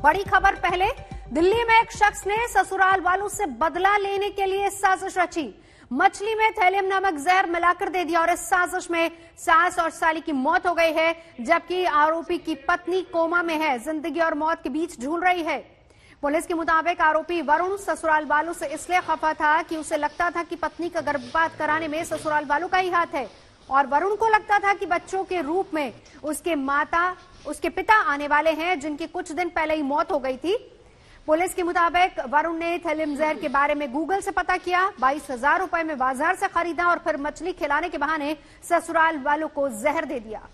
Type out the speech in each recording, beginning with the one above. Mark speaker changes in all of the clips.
Speaker 1: बड़ी खबर पहले, दिल्ली में एक शख्स ने ससुराल वालों से बदला लेने के लिए साजिश रची। मछली में थैलियम नामक जहर मिलाकर दे दिया और इस साजिश में सास और साली की मौत हो गई है, जबकि आरोपी की पत्नी कोमा में है, जिंदगी और मौत के बीच झूल रही है। पुलिस के मुताबिक आरोपी वरुण ससुराल वालों से इसलिए खफा था कि उसे लगता था कि पत्नी का गर्भपात कराने में ससुराल वालों का ही हाथ है और वरुण को लगता था कि बच्चों के रूप में उसके पिता आने वाले हैं, जिनकी कुछ दिन पहले ही मौत हो गई थी। पुलिस के मुताबिक वरुण ने थैलियम जहर के बारे में गूगल से पता किया, 22,000 रुपए में बाजार से खरीदा और फिर मछली खिलाने के बहाने ससुराल वालों को जहर दे दिया।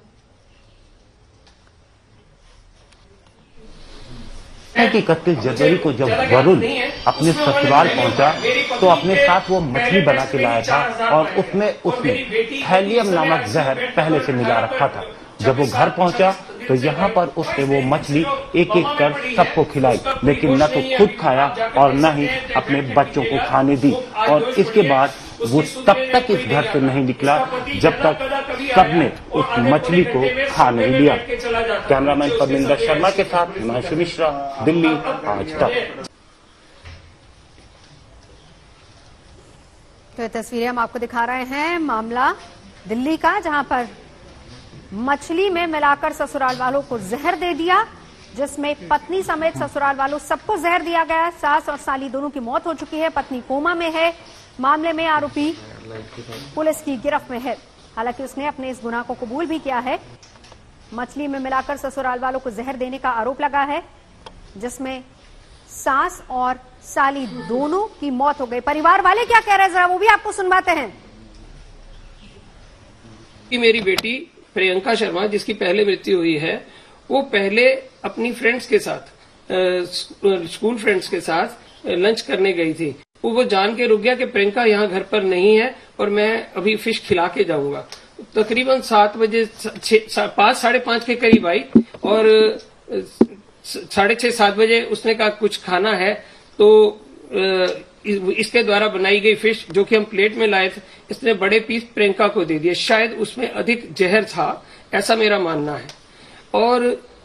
Speaker 2: कि 31 जनवरी को जब वरुण अपने ससुराल पहुंचा तो अपने साथ वो मछली बना के लाया था और उसने थैलियम नामक जहर पहले से मिला रखा था। जब वो घर पहुंचा तो यहाँ पर उसने वो मछली एक एक कर सबको खिलाई, लेकिन न तो खुद खाया और न ही अपने बच्चों को खाने दी। और इसके बाद वो तब तक इस घर से नहीं निकला जब तक सबने उस मछली को खा नहीं लिया। कैमरामैन परमिंदर शर्मा के साथ हिमांशु मिश्रा, दिल्ली, आज तक।
Speaker 1: तो ये तस्वीरें हम आपको दिखा रहे हैं मामला दिल्ली का, जहां पर मछली में मिलाकर ससुराल वालों को जहर दे दिया, जिसमें पत्नी समेत ससुराल वालों सबको जहर दिया गया। सास और साली दोनों की मौत हो चुकी है, पत्नी कोमा में है। मामले में आरोपी पुलिस की गिरफ्त में है। हालांकि उसने अपने इस गुनाह को कबूल भी किया है। मछली में मिलाकर ससुराल वालों को जहर देने का आरोप लगा है, जिसमें सास और साली दोनों की मौत हो गई। परिवार वाले क्या कह रहे हैं, जरा वो भी आपको सुनवाते हैं।
Speaker 3: कि मेरी बेटी प्रियंका शर्मा, जिसकी पहले मृत्यु हुई है, वो पहले अपनी फ्रेंड्स के साथ, स्कूल फ्रेंड्स के साथ लंच करने गई थी। वो जान के रुक गया कि प्रियंका यहाँ घर पर नहीं है और मैं अभी फिश खिला के जाऊंगा। तकरीबन 7 बजे 5:30 के करीब आई और 6:30-7 बजे उसने कहा कुछ खाना है, तो इसके द्वारा बनाई गई फिश जो कि हम प्लेट में लाए थे, इसने बड़े पीस प्रियंका को दे दिए। शायद उसमें अधिक जहर था, ऐसा मेरा मानना है। और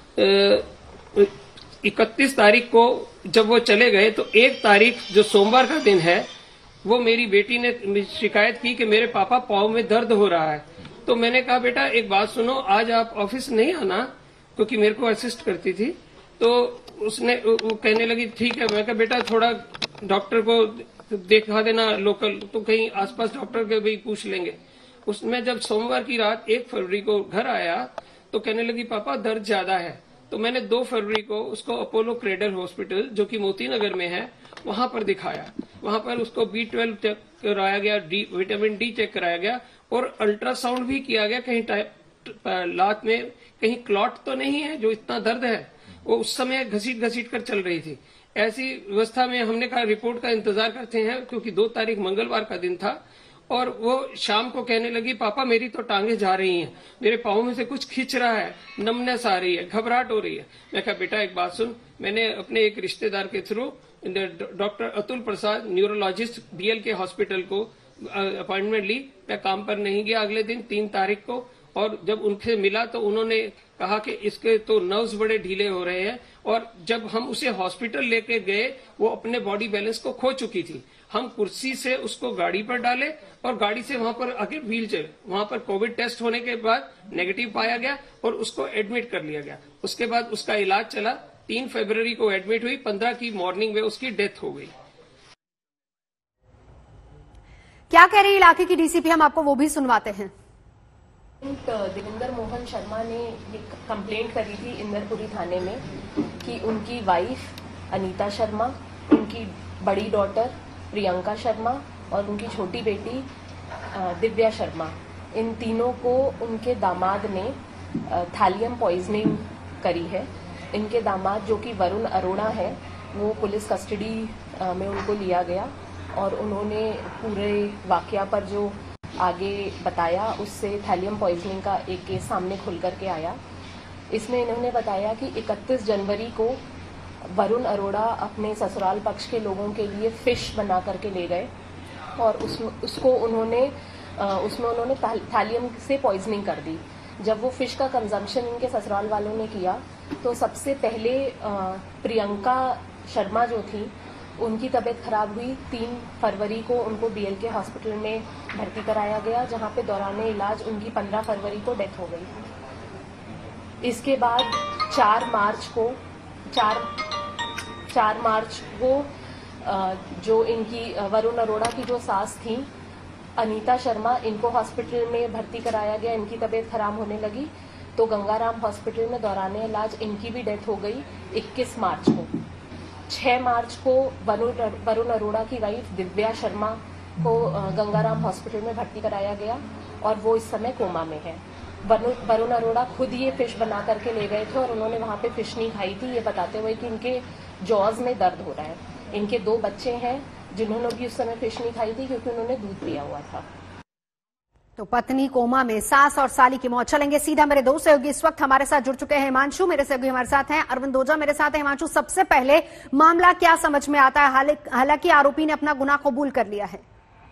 Speaker 3: 31 तारीख को जब वो चले गए तो 1 तारीख जो सोमवार का दिन है, वो मेरी बेटी ने शिकायत की कि मेरे पापा पाँव में दर्द हो रहा है। तो मैंने कहा बेटा एक बात सुनो, आज आप ऑफिस नहीं आना, क्योंकि मेरे को असिस्ट करती थी। तो वो कहने लगी ठीक है। मैं कहा बेटा थोड़ा डॉक्टर को देखा देना लोकल, तो कहीं आसपास डॉक्टर के भी पूछ लेंगे। उसमें जब सोमवार की रात 1 फरवरी को घर आया तो कहने लगी पापा दर्द ज्यादा है। तो मैंने 2 फरवरी को उसको अपोलो क्रेडल हॉस्पिटल जो कि मोती नगर में है वहां पर दिखाया। वहां पर उसको B12 चेक कराया गया, विटामिन D चेक कराया गया और अल्ट्रासाउंड भी किया गया, कहीं लात में कहीं क्लॉट तो नहीं है जो इतना दर्द है। वो उस समय घसीट कर चल रही थी। ऐसी व्यवस्था में हमने कहा रिपोर्ट का इंतजार करते हैं, क्योंकि 2 तारीख मंगलवार का दिन था। और वो शाम को कहने लगी पापा मेरी तो टांगे जा रही हैं, मेरे पाँव में से कुछ खींच रहा है, नमनेस आ रही है, घबराहट हो रही है। मैं कहा बेटा एक बात सुन, मैंने अपने एक रिश्तेदार के through doctor Atul Prasad neurologist BL के हॉस्पिटल को अपॉइंटमेंट ली। मैं काम पर नहीं गया अगले दिन 3 तारीख को, और जब उनसे मिला तो उन्होंने कहा कि इसके तो नर्व्स बड़े ढीले हो रहे हैं। और जब हम उसे हॉस्पिटल लेके गए, वो अपने बॉडी बैलेंस को खो चुकी थी। हम कुर्सी से उसको गाड़ी पर डाले और गाड़ी से वहां पर आगे व्हील चेयर, वहां पर कोविड टेस्ट होने के बाद नेगेटिव पाया गया और उसको एडमिट कर लिया गया। उसके बाद उसका इलाज चला। 3 फरवरी को एडमिट हुई, 15 की मॉर्निंग में उसकी डेथ हो गई।
Speaker 1: क्या कह रही इलाके की DCP, हम आपको वो भी सुनवाते हैं।
Speaker 4: देवेंद्र मोहन शर्मा ने ये कंप्लेंट करी थी इंदरपुरी थाने में कि उनकी वाइफ अनीता शर्मा, उनकी बड़ी डॉटर प्रियंका शर्मा और उनकी छोटी बेटी दिव्या शर्मा, इन तीनों को उनके दामाद ने थैलियम पॉइजनिंग करी है। इनके दामाद जो कि वरुण अरोड़ा है, वो पुलिस कस्टडी में उनको लिया गया और उन्होंने पूरे वाकया पर जो आगे बताया, उससे थैलियम पॉइजनिंग का एक केस सामने खुल करके आया। इसमें इन्होंने बताया कि 31 जनवरी को वरुण अरोड़ा अपने ससुराल पक्ष के लोगों के लिए फिश बना करके ले गए और उसमें उन्होंने थैलियम से पॉइजनिंग कर दी। जब वो फिश का कंजम्पशन इनके ससुराल वालों ने किया तो सबसे पहले प्रियंका शर्मा जो थी उनकी तबीयत खराब हुई। 3 फरवरी को उनको BLK हॉस्पिटल में भर्ती कराया गया, जहां पे दौरान इलाज उनकी 15 फरवरी को डेथ हो गई। इसके बाद 4 मार्च को जो इनकी वरुण अरोड़ा की जो सास थी अनीता शर्मा, इनको हॉस्पिटल में भर्ती कराया गया। इनकी तबीयत खराब होने लगी तो गंगाराम हॉस्पिटल में दौरान इलाज इनकी भी डेथ हो गई 21 मार्च को। 6 मार्च को वरुण अरोड़ा की वाइफ दिव्या शर्मा को गंगाराम हॉस्पिटल में भर्ती कराया गया और वो इस समय कोमा में है। वरुण अरोड़ा खुद ये फिश बना करके ले गए थे और उन्होंने वहां पे फिश नहीं खाई थी, ये बताते हुए कि इनके जॉज में दर्द हो रहा है। इनके 2 बच्चे हैं जिन्होंने भी उस समय फिश नहीं खाई थी क्योंकि उन्होंने दूध पिया हुआ था।
Speaker 1: तो पत्नी कोमा में, सास और साली की मौत। चलेंगे सीधा मेरे 2 सहयोगी इस वक्त हमारे साथ जुड़ चुके हैं। हिमांशु मेरे सहयोगी हमारे साथ हैं, अरविंद ओझा मेरे साथ है। हिमांशु, सबसे पहले मामला क्या समझ में आता है? हालांकि आरोपी ने अपना गुनाह कबूल कर लिया है।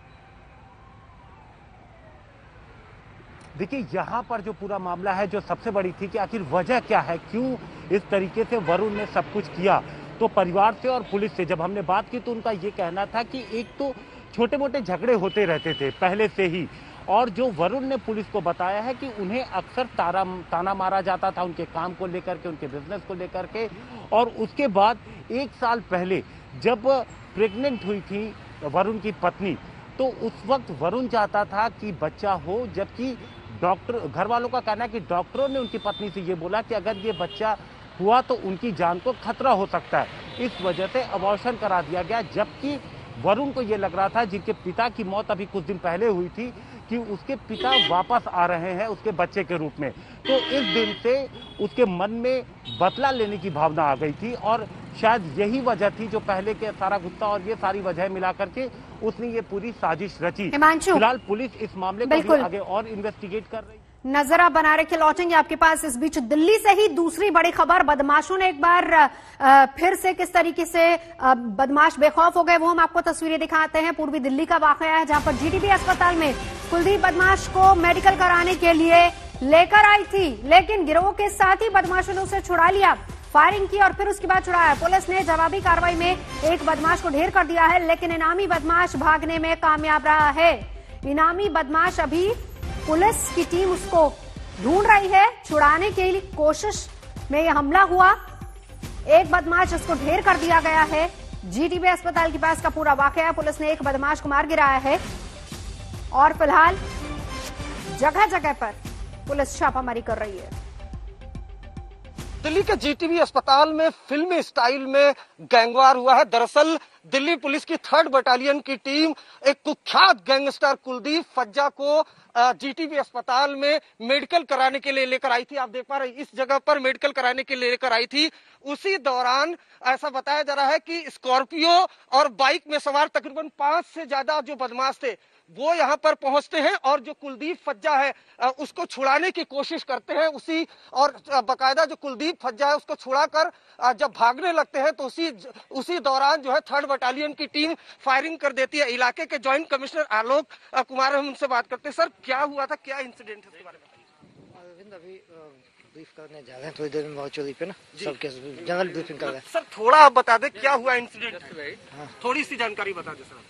Speaker 2: देखिए, यहाँ पर जो पूरा मामला है, जो सबसे बड़ी थी कि आखिर वजह क्या है, क्यों इस तरीके से वरुण ने सब कुछ किया। तो परिवार से और पुलिस से जब हमने बात की तो उनका ये कहना था कि एक तो छोटे मोटे झगड़े होते रहते थे पहले से ही, और जो वरुण ने पुलिस को बताया है कि उन्हें अक्सर ताना मारा जाता था उनके काम को लेकर के, उनके बिजनेस को लेकर के। और उसके बाद 1 साल पहले जब प्रेग्नेंट हुई थी वरुण की पत्नी, तो उस वक्त वरुण चाहता था कि बच्चा हो, जबकि डॉक्टर, घर वालों का कहना है कि डॉक्टरों ने उनकी पत्नी से ये बोला कि अगर ये बच्चा हुआ तो उनकी जान को खतरा हो सकता है। इस वजह से अबॉर्शन करा दिया गया, जबकि वरुण को ये लग रहा था, जिनके पिता की मौत अभी कुछ दिन पहले हुई थी, कि उसके पिता वापस आ रहे हैं उसके बच्चे के रूप में। तो इस दिन से उसके मन में बदला लेने की भावना आ गई थी और शायद यही वजह थी जो पहले के सारा गुस्सा और ये सारी वजह मिला करके उसने ये पूरी साजिश रची। फिलहाल पुलिस इस मामले को भी आगे और इन्वेस्टिगेट कर रही है।
Speaker 1: नजरा बना रखे, लौटेंगे आपके पास। इस बीच दिल्ली से ही दूसरी बड़ी खबर, बदमाशों ने एक बार फिर से किस तरीके से बदमाश बेखौफ हो गए वो हम आपको तस्वीरें दिखाते हैं। पूर्वी दिल्ली का वाकया है जहां पर GTB अस्पताल में कुलदीप बदमाश को मेडिकल कराने के लिए लेकर आई थी, लेकिन गिरोह के साथ ही बदमाशों ने उसे छुड़ा लिया, फायरिंग की और फिर उसके बाद छुड़ाया। पुलिस ने जवाबी कार्रवाई में एक बदमाश को ढेर कर दिया है, लेकिन इनामी बदमाश भागने में कामयाब रहा है। इनामी बदमाश अभी पुलिस की टीम उसको ढूंढ रही है। छुड़ाने के लिए कोशिश में यह हमला हुआ, एक बदमाश उसको ढेर कर दिया गया है। GTB अस्पताल के पास का पूरा वाकया, पुलिस ने एक बदमाश को मार गिराया है और फिलहाल जगह जगह पर पुलिस छापामारी कर रही है।
Speaker 5: दिल्ली के GTB अस्पताल में फिल्मी स्टाइल में गैंगवार हुआ है। दरअसल दिल्ली पुलिस की 3rd बटालियन की टीम एक कुख्यात गैंगस्टर कुलदीप फज्जा को GTB अस्पताल में मेडिकल कराने के लिए लेकर आई थी। आप देख पा रहे हैं इस जगह पर मेडिकल कराने के लिए लेकर आई थी। उसी दौरान ऐसा बताया जा रहा है कि स्कॉर्पियो और बाइक में सवार तकरीबन 5 से ज्यादा जो बदमाश थे वो यहाँ पर पहुंचते हैं और जो कुलदीप फज्जा है उसको छुड़ाने की कोशिश करते हैं। उसी और बाकायदा जो कुलदीप फज्जा है उसको छुड़ाकर जब भागने लगते हैं तो उसी दौरान जो है 3rd बटालियन की टीम फायरिंग कर देती है। इलाके के जॉइंट कमिश्नर आलोक कुमार हम उनसे बात करते हैं। सर, क्या हुआ था, क्या इंसिडेंट है, इसके बारे में बताइए।
Speaker 6: अरविंद, अभी ब्रीफ करने जा रहे हैं थोड़ी देर में वर्चुअली पे ना, सबके जनरल ब्रीफिंग कर रहे हैं।
Speaker 5: सर, थोड़ा आप बता दें क्या हुआ इंसिडेंट, थोड़ी सी जानकारी बता दें सर।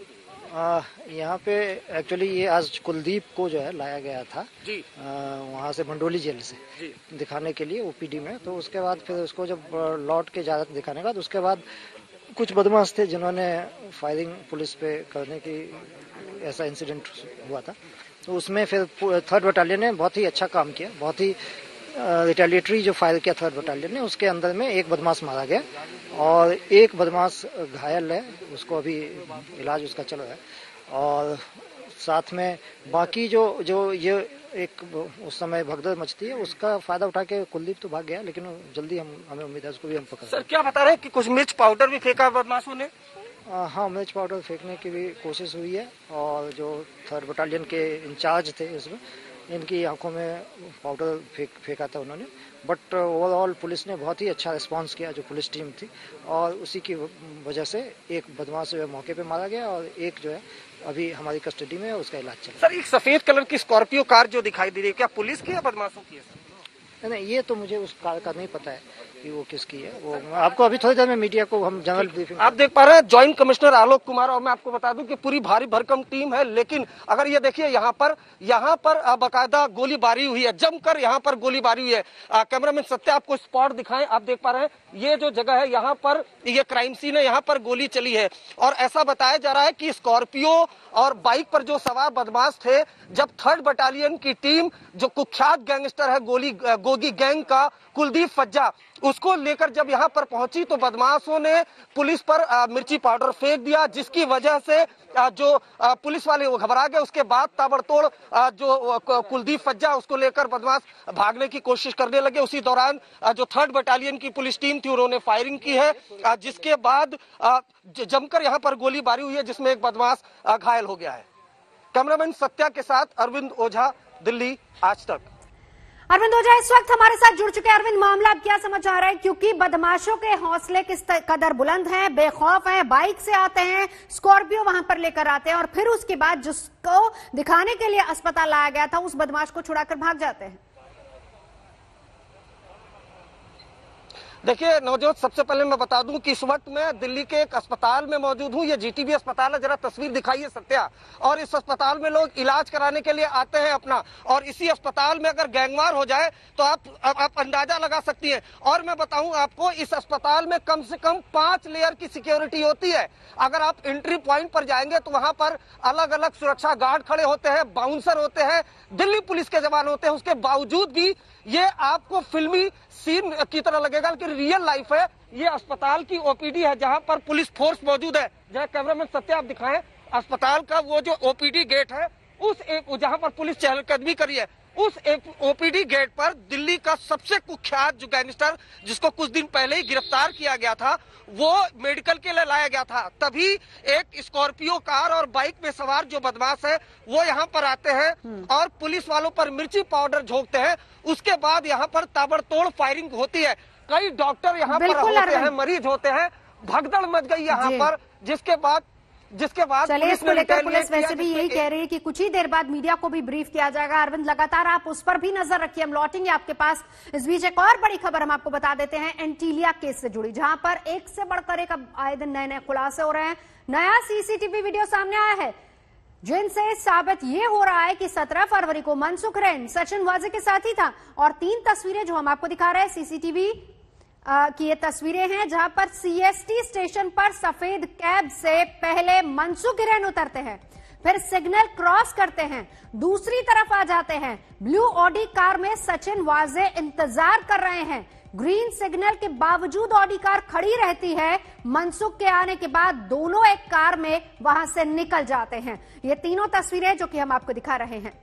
Speaker 6: यहाँ पे एक्चुअली ये आज कुलदीप को जो है लाया गया था
Speaker 5: जी,
Speaker 6: वहाँ से मंडोली जेल से दिखाने के लिए OPD में। तो उसके बाद फिर उसको जब लौट के जा दिखाने के बाद उसके बाद कुछ बदमाश थे जिन्होंने फायरिंग पुलिस पे करने की ऐसा इंसिडेंट हुआ था। तो उसमें फिर 3rd बटालियन ने बहुत ही अच्छा काम किया, बहुत ही रिटेलिएटरी जो फायर किया 3rd बटालियन ने। उसके अंदर में एक बदमाश मारा गया और एक बदमाश घायल है, उसको अभी इलाज उसका चल रहा है। और साथ में बाकी जो ये एक उस समय भगदड़ मचती है उसका फायदा उठा के कुलदीप तो भाग गया, लेकिन जल्दी हमें उम्मीद है उसको भी हम पकड़।
Speaker 5: सर, क्या बता रहे हैं कि कुछ मिर्च पाउडर भी फेंका बदमाशों ने?
Speaker 6: हाँ, मिर्च पाउडर फेंकने की भी कोशिश हुई है और जो 3rd बटालियन के इंचार्ज थे इसमें, इनकी आंखों में पाउडर फेंका था उन्होंने। बट ओवरऑल पुलिस ने बहुत ही अच्छा रिस्पांस किया, जो पुलिस टीम थी, और उसी की वजह से एक बदमाश जो है मौके पे मारा गया और एक जो है अभी हमारी कस्टडी में है, उसका इलाज चल रहा है।
Speaker 5: सर, एक सफेद कलर की स्कॉर्पियो कार जो दिखाई दे रही है, क्या पुलिस की या बदमाशों की है?
Speaker 6: नहीं, ये तो मुझे उस कार का नहीं पता है कि वो किसकी है। वो आपको अभी थोड़ी देर में मीडिया को हम जनरल ब्रीफिंग।
Speaker 5: आप देख पा रहे हैं ज्वाइंट कमिश्नर आलोक कुमार, और मैं आपको बता दूं कि पूरी भारी भरकम टीम है, लेकिन अगर ये देखिए यहाँ पर बाकायदा गोलीबारी हुई है, जमकर यहाँ पर गोलीबारी हुई है। कैमरामैन सत्य आपको स्पॉट दिखाएं। आप देख पा रहे हैं ये जो जगह है यहाँ पर ये क्राइम सीन है, यहाँ पर गोली चली है और ऐसा बताया जा रहा है कि स्कॉर्पियो और बाइक पर जो सवार बदमाश थे, जब 3rd बटालियन की टीम जो कुख्यात गैंगस्टर है गोगी गैंग का कुलदीप फज्जा, उसको लेकर जब यहाँ पर पहुंची तो बदमाशों ने पुलिस पर मिर्ची पाउडर फेंक दिया, जिसकी वजह से जो पुलिस वाले वो घबरा गए। उसके बाद ताबड़तोड़ जो कुलदीप फज्जा उसको लेकर बदमाश भागने की कोशिश करने लगे। उसी दौरान जो 3rd बटालियन की पुलिस टीम थी उन्होंने फायरिंग की है, जिसके बाद जमकर यहाँ पर गोलीबारी हुई है, जिसमें एक बदमाश घायल हो गया है। कैमरामैन सत्या के साथ अरविंद ओझा, दिल्ली आज तक।
Speaker 1: अरविंद ओझा इस वक्त हमारे साथ जुड़ चुके हैं। अरविंद, मामला अब क्या समझ आ रहा है, क्योंकि बदमाशों के हौसले किस कदर बुलंद हैं, बेखौफ हैं, बाइक से आते हैं, स्कॉर्पियो वहां पर लेकर आते हैं और फिर उसके बाद जिसको दिखाने के लिए अस्पताल लाया गया था उस बदमाश को छुड़ाकर भाग जाते हैं।
Speaker 5: देखिए नवजोत, सबसे पहले मैं बता दूं कि इस वक्त मैं दिल्ली के एक अस्पताल में मौजूद हूं। ये जीटीबी अस्पताल है, जरा तस्वीर दिखाइए सत्या। और इस अस्पताल में लोग इलाज कराने के लिए आते हैं अपना, और इसी अस्पताल में अगर गैंगवार हो जाए तो आप अंदाजा लगा सकती हैं। और मैं बताऊं आपको, इस अस्पताल में कम से कम 5 लेयर की सिक्योरिटी होती है। अगर आप एंट्री पॉइंट पर जाएंगे तो वहां पर अलग अलग सुरक्षा गार्ड खड़े होते हैं, बाउंसर होते हैं, दिल्ली पुलिस के जवान होते हैं। उसके बावजूद भी ये आपको फिल्मी सीन की तरह लगेगा कि रियल लाइफ है। ये अस्पताल की ओपीडी है जहां पर पुलिस फोर्स मौजूद है। जहां कैमरामैन सत्य आप दिखाएं, अस्पताल का वो जो ओपीडी गेट है, उस एक जहां पर पुलिस चहलकदमी करी है, उस ओपीडी गेट पर दिल्ली का सबसे कुख्यात जो गैंगस्टर, जिसको कुछ दिन पहले ही गिरफ्तार किया गया था, वो मेडिकल के लिए लाया गया था। तभी एक स्कॉर्पियो कार और बाइक में सवार जो बदमाश है वो यहाँ पर आते हैं और पुलिस वालों पर मिर्ची पाउडर झोंकते हैं। उसके बाद यहाँ पर ताबड़तोड़ फायरिंग होती है। कई डॉक्टर यहाँ पर होते हैं, मरीज होते हैं, भगदड़ मच गई यहाँ पर, जिसके बाद
Speaker 1: चलिए इसको लेकर पुलिस वैसे भी यही कह रही है कि कुछ ही देर बाद मीडिया को भी ब्रीफ किया जाएगा। अरविंद, लगातार आप उस पर भी नजर रखिए, हम लौटेंगे आपके पास। इस बीच एक और बड़ी खबर हम आपको बता देते हैं एंटीलिया केस से जुड़ी, जहां पर एक से बढ़कर एक आए दिन नए खुलासे हो रहे हैं। नया सीसीटीवी वीडियो सामने आया है जिनसे साबित ये हो रहा है कि 17 फरवरी को मनसुख हिरेन सचिन वाजे के साथ ही था। और 3 तस्वीरें जो हम आपको दिखा रहे हैं सीसीटीवी की ये तस्वीरें हैं, जहां पर सीएसटी स्टेशन पर सफेद कैब से पहले मनसुख हिरेन उतरते हैं, फिर सिग्नल क्रॉस करते हैं, दूसरी तरफ आ जाते हैं। ब्लू ऑडी कार में सचिन वाजे इंतजार कर रहे हैं। ग्रीन सिग्नल के बावजूद ऑडी कार खड़ी रहती है। मनसुख के आने के बाद दोनों एक कार में वहां से निकल जाते हैं। ये तीनों तस्वीरें जो कि हम आपको दिखा रहे हैं।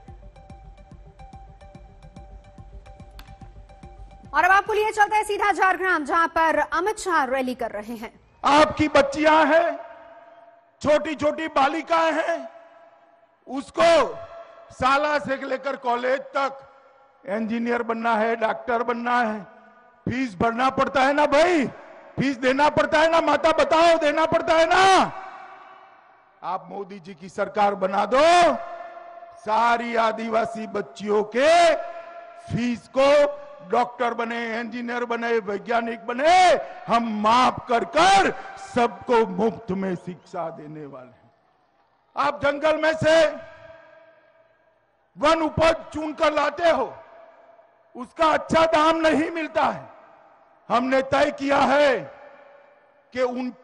Speaker 1: और अब आपको लिए चलते हैं सीधा झारग्राम, जहां पर अमित शाह रैली कर रहे हैं।
Speaker 7: आपकी बच्चियां हैं, छोटी छोटी बालिकाएं हैं, उसको शाला से लेकर कॉलेज तक इंजीनियर बनना है, डॉक्टर बनना है, फीस भरना पड़ता है ना भाई, फीस देना पड़ता है ना, माता बताओ, देना पड़ता है ना। आप मोदी जी की सरकार बना दो, सारी आदिवासी बच्चियों के फीस को डॉक्टर बने, इंजीनियर बने, वैज्ञानिक बने, हम माफ कर कर सबको मुफ्त में शिक्षा देने वाले हैं। आप जंगल में से वन उपज चुनकर लाते हो, उसका अच्छा दाम नहीं मिलता है। हमने तय किया है कि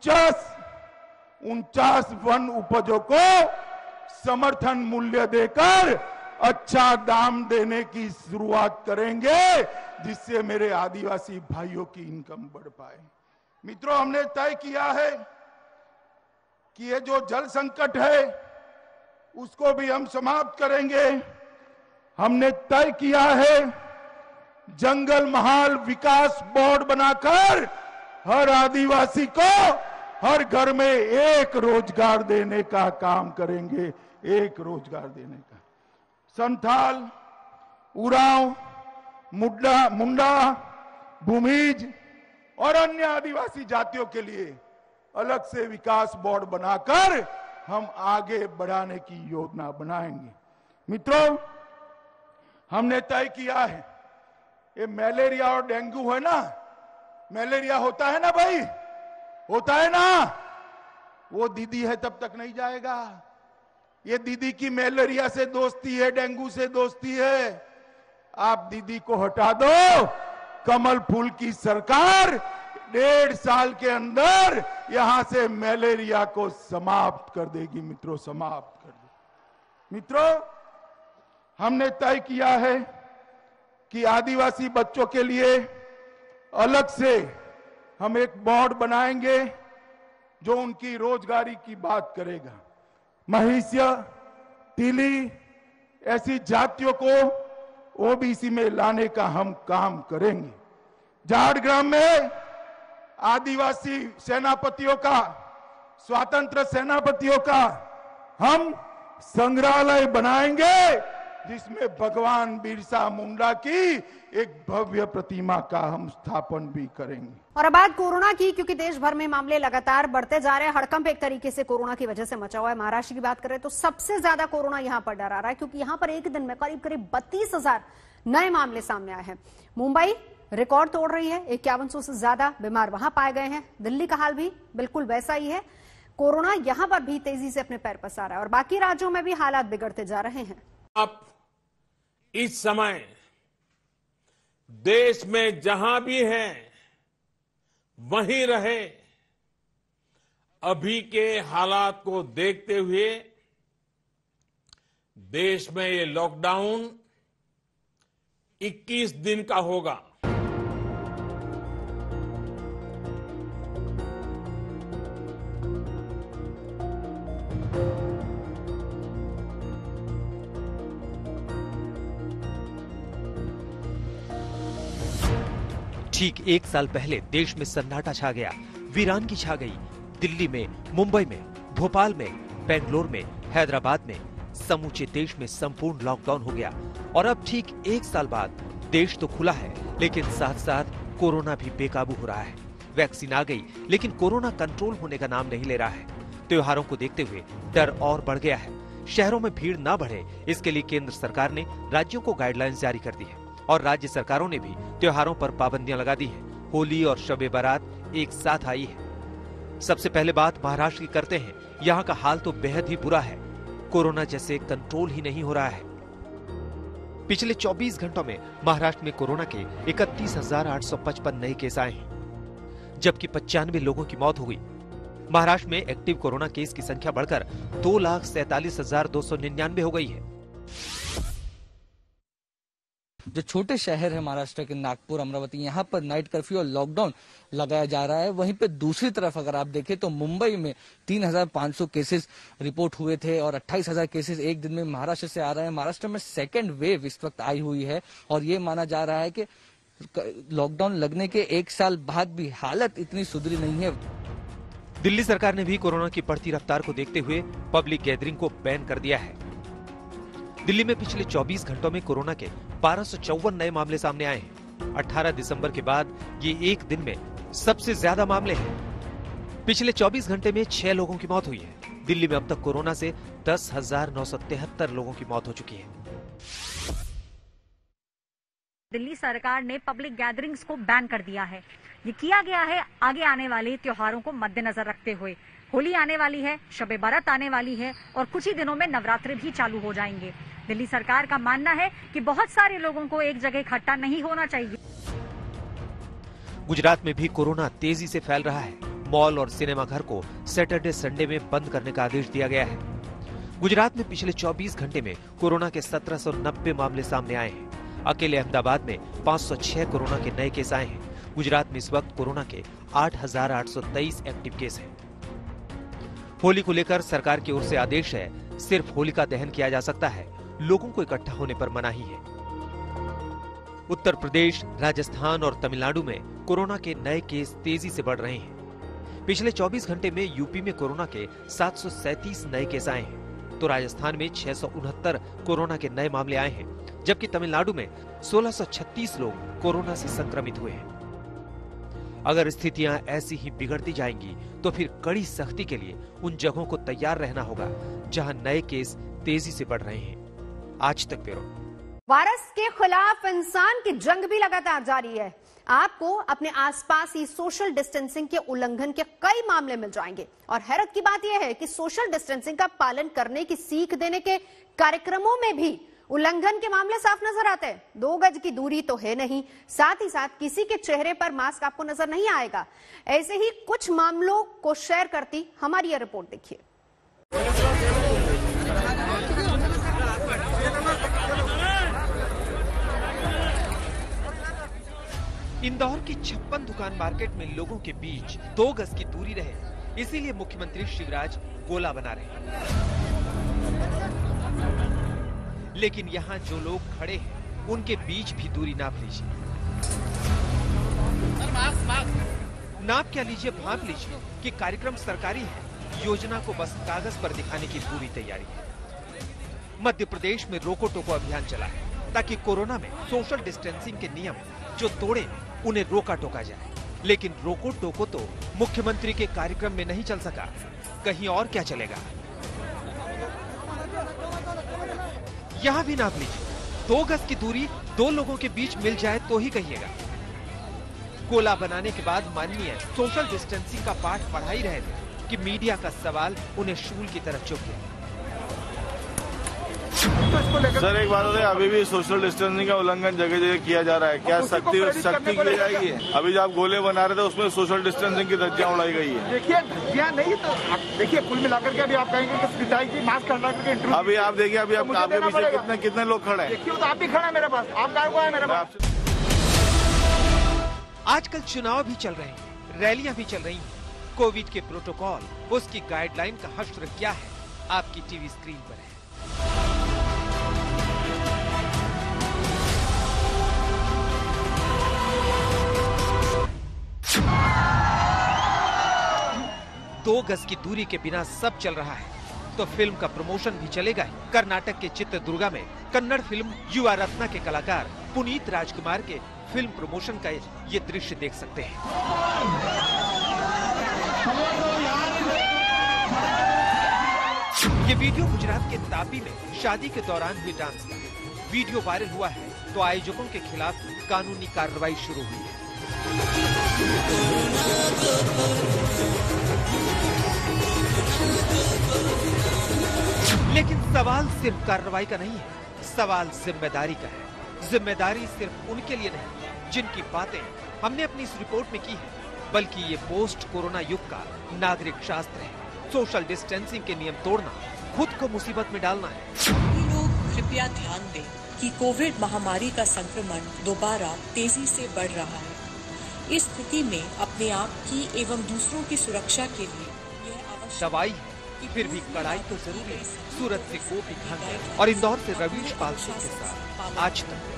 Speaker 7: 49 वन उपजों को समर्थन मूल्य देकर अच्छा दाम देने की शुरुआत करेंगे, जिससे मेरे आदिवासी भाइयों की इनकम बढ़ पाए। मित्रों, हमने तय किया है कि ये जो जल संकट है उसको भी हम समाप्त करेंगे। हमने तय किया है जंगल महाल विकास बोर्ड बनाकर हर आदिवासी को हर घर में एक रोजगार देने का काम करेंगे, एक रोजगार देने का। संथाल, उरांव, मुंडा, भूमिज और अन्य आदिवासी जातियों के लिए अलग से विकास बोर्ड बनाकर हम आगे बढ़ाने की योजना बनाएंगे। मित्रों, हमने तय किया है ये मलेरिया और डेंगू है ना, मलेरिया होता है ना भाई, होता है ना, वो दीदी है तब तक नहीं जाएगा। ये दीदी की मलेरिया से दोस्ती है, डेंगू से दोस्ती है। आप दीदी को हटा दो, कमल फूल की सरकार 1.5 साल के अंदर यहां से मलेरिया को समाप्त कर देगी मित्रों, समाप्त कर देगी। मित्रों, हमने तय किया है कि आदिवासी बच्चों के लिए अलग से हम एक बोर्ड बनाएंगे जो उनकी रोजगारी की बात करेगा। महिष्य, तिली ऐसी जातियों को ओबीसी में लाने का हम काम करेंगे। झारग्राम में आदिवासी सेनापतियों का, स्वतंत्र सेनापतियों का हम संग्रहालय बनाएंगे जिसमें भगवान बिरसा मुंडा की एक भव्य प्रतिमा का हम स्थापन भी करेंगे।
Speaker 1: और अब बात कोरोना की, क्योंकि देश भर में मामले लगातार बढ़ते जा रहे हैं। हड़कंप एक तरीके से कोरोना की वजह से मचा हुआ है। महाराष्ट्र की बात करें तो सबसे ज्यादा कोरोना यहां पर डरा रहा है, क्योंकि यहां पर एक दिन में करीब 32,000 नए मामले सामने आए हैं। मुंबई रिकॉर्ड तोड़ रही है, 5100 से ज्यादा बीमार वहां पाए गए हैं। दिल्ली का हाल भी बिल्कुल वैसा ही है। कोरोना यहां पर भी तेजी से अपने पैर पसार रहा है और बाकी राज्यों में भी हालात बिगड़ते जा रहे हैं।
Speaker 8: अब इस समय देश में जहां भी है वहीं रहे। अभी के हालात को देखते हुए देश में ये लॉकडाउन 21 दिन का होगा।
Speaker 9: ठीक 1 साल पहले देश में सन्नाटा छा गया, वीरानगी छा गई। दिल्ली में, मुंबई में, भोपाल में, बेंगलोर में, हैदराबाद में, समूचे देश में संपूर्ण लॉकडाउन हो गया। और अब ठीक 1 साल बाद देश तो खुला है, लेकिन साथ साथ कोरोना भी बेकाबू हो रहा है। वैक्सीन आ गई, लेकिन कोरोना कंट्रोल होने का नाम नहीं ले रहा है। त्योहारों को देखते हुए डर और बढ़ गया है। शहरों में भीड़ ना बढ़े, इसके लिए केंद्र सरकार ने राज्यों को गाइडलाइंस जारी कर दी है और राज्य सरकारों ने भी त्योहारों पर पाबंदियां लगा दी हैं। होली और शब बारात एक साथ आई है। सबसे पहले बात महाराष्ट्र की करते हैं। यहाँ का हाल तो बेहद ही बुरा है। कोरोना जैसे कंट्रोल ही नहीं हो रहा है। पिछले 24 घंटों में महाराष्ट्र में कोरोना के 31,855 नए केस आए हैं, जबकि 95 लोगों की मौत हो गई। महाराष्ट्र में एक्टिव कोरोना केस की संख्या बढ़कर 2,47,299 हो गई है।
Speaker 10: जो छोटे शहर है महाराष्ट्र के, नागपुर, अमरावती, यहाँ पर नाइट कर्फ्यू और लॉकडाउन लगाया जा रहा है। वहीं पे दूसरी तरफ अगर आप देखें तो मुंबई में 3,500 केसेस रिपोर्ट हुए थे और 28,000 केसेस एक दिन में महाराष्ट्र से आ रहे हैं। महाराष्ट्र में सेकेंड वेव इस वक्त आई हुई है और ये माना जा रहा है कि लॉकडाउन लगने के 1 साल बाद भी हालत इतनी सुधरी नहीं है।
Speaker 9: दिल्ली सरकार ने भी कोरोना की बढ़ती रफ्तार को देखते हुए पब्लिक गैदरिंग को बैन कर दिया है। दिल्ली में पिछले 24 घंटों में कोरोना के 1254 नए मामले सामने आए हैं। 18 दिसंबर के बाद ये एक दिन में सबसे ज्यादा मामले हैं। पिछले 24 घंटे में 6 लोगों की मौत हुई है। दिल्ली में अब तक कोरोना से 10,973 लोगों की मौत हो चुकी है।
Speaker 11: दिल्ली सरकार ने पब्लिक गैदरिंग्स को बैन कर दिया है। ये किया गया है आगे आने वाले त्योहारों को मद्देनजर रखते हुए। होली आने वाली है, शब बारात आने वाली है और कुछ ही दिनों में नवरात्रि भी चालू हो जाएंगे। दिल्ली सरकार का मानना है कि बहुत सारे लोगों को एक जगह इकट्ठा नहीं होना चाहिए।
Speaker 9: गुजरात में भी कोरोना तेजी से फैल रहा है। मॉल और सिनेमा घर को सैटरडे संडे में बंद करने का आदेश दिया गया है। गुजरात में पिछले 24 घंटे में कोरोना के 1790 मामले सामने आए हैं। अकेले अहमदाबाद में 506 कोरोना के नए केस आए हैं। गुजरात में इस वक्त कोरोना के 8,823 एक्टिव केस हैं। होली को लेकर सरकार की ओर से आदेश है, सिर्फ होलिका दहन किया जा सकता है, लोगों को इकट्ठा होने पर मनाही है। उत्तर प्रदेश, राजस्थान और तमिलनाडु में कोरोना के नए केस तेजी से बढ़ रहे हैं। पिछले 24 घंटे में यूपी में कोरोना के 737 नए केस आए हैं, तो राजस्थान में 669 कोरोना के नए मामले आए हैं, जबकि तमिलनाडु में 1636 लोग कोरोना से संक्रमित हुए हैं। अगर स्थितियां ऐसी ही बिगड़ती जाएंगी तो फिर कड़ी सख्ती के लिए उन जगहों को तैयार रहना होगा जहां नए केस तेजी से बढ़ रहे हैं। आज तक ब्यूरो।
Speaker 1: वायरस के खिलाफ इंसान की जंग भी लगातार जारी है। आपको अपने आसपास ही सोशल डिस्टेंसिंग के उल्लंघन के कई मामले मिल जाएंगे और हैरत की बात यह है कि सोशल डिस्टेंसिंग का पालन करने की सीख देने के कार्यक्रमों में भी उल्लंघन के मामले साफ नजर आते हैं। 2 गज की दूरी तो है नहीं, साथ ही साथ किसी के चेहरे पर मास्क आपको नजर नहीं आएगा। ऐसे ही कुछ मामलों को शेयर करती हमारी यह रिपोर्ट देखिए।
Speaker 9: इंदौर की 56 दुकान मार्केट में लोगों के बीच 2 गज की दूरी रहे, इसीलिए मुख्यमंत्री शिवराज गोला बना रहे हैं। लेकिन यहाँ जो लोग खड़े हैं उनके बीच भी दूरी नाप लीजिए। नाप क्या लीजिए, भांप लीजिए कि कार्यक्रम सरकारी है, योजना को बस कागज पर दिखाने की पूरी तैयारी है। मध्य प्रदेश में रोको टोको अभियान चला है ताकि कोरोना में सोशल डिस्टेंसिंग के नियम जो तोड़े उन्हें रोका टोका जाए। लेकिन रोको टोको तो मुख्यमंत्री के कार्यक्रम में नहीं चल सका, कहीं और क्या चलेगा। यहाँ भी नाप लीजिए, 2 गज की दूरी 2 लोगों के बीच मिल जाए तो ही कहिएगा। गोला बनाने के बाद माननीय सोशल डिस्टेंसिंग का पाठ पढ़ा ही रहे थे कि मीडिया का सवाल उन्हें शूल की तरह चुभ गया।
Speaker 12: सर एक बात है, अभी भी सोशल डिस्टेंसिंग का उल्लंघन जगह जगह किया जा रहा है, क्या सख्ती की जाएगी? अभी जो आप गोले बना रहे थे उसमें सोशल डिस्टेंसिंग की धज्जियां उड़ाई गई है।
Speaker 13: देखिए धज्जियां नहीं तो देखिए कुल मिलाकर के अभी आप कहेंगे कि पिताई की मास्क हटा करके इंटरव्यू।
Speaker 12: अभी आप देखिए, अभी आपके पीछे कितने लोग खड़े हैं।
Speaker 13: देखिए तो आप भी खड़ा है मेरे पास, आप गायब हुआ है मेरे पास।
Speaker 9: आजकल चुनाव भी चल रहे हैं, रैलियां भी चल रही हैं। कोविड के प्रोटोकॉल, उसकी गाइडलाइन का हश्र क्या है, आपकी टीवी स्क्रीन पर है। दो गज की दूरी के बिना सब चल रहा है तो फिल्म का प्रमोशन भी चलेगा ही। कर्नाटक के चित्रदुर्गा में कन्नड़ फिल्म युवा रत्ना के कलाकार पुनीत राजकुमार के फिल्म प्रमोशन का ये दृश्य देख सकते हैं। ये वीडियो गुजरात के तापी में शादी के दौरान हुई डांस का वीडियो वायरल हुआ है तो आयोजकों के खिलाफ कानूनी कार्रवाई शुरू हुई है। लेकिन सवाल सिर्फ कार्रवाई का नहीं है, सवाल जिम्मेदारी का है। जिम्मेदारी सिर्फ उनके लिए नहीं जिनकी बातें हमने अपनी इस रिपोर्ट में की है, बल्कि ये पोस्ट कोरोना युग का नागरिक शास्त्र है। सोशल डिस्टेंसिंग के नियम तोड़ना खुद को मुसीबत में डालना है।
Speaker 14: लोग कृपया ध्यान दें कि कोविड महामारी का संक्रमण दोबारा तेजी से बढ़ रहा है। इस स्थिति में अपने आप की एवं दूसरों की सुरक्षा के लिए यह आवश्यक
Speaker 9: दवाई है, फिर भी कड़ाई तो जरूर है। सूरत से गोपी घांगे और इंदौर से रवीश पाल सिंह के साथ आज तक।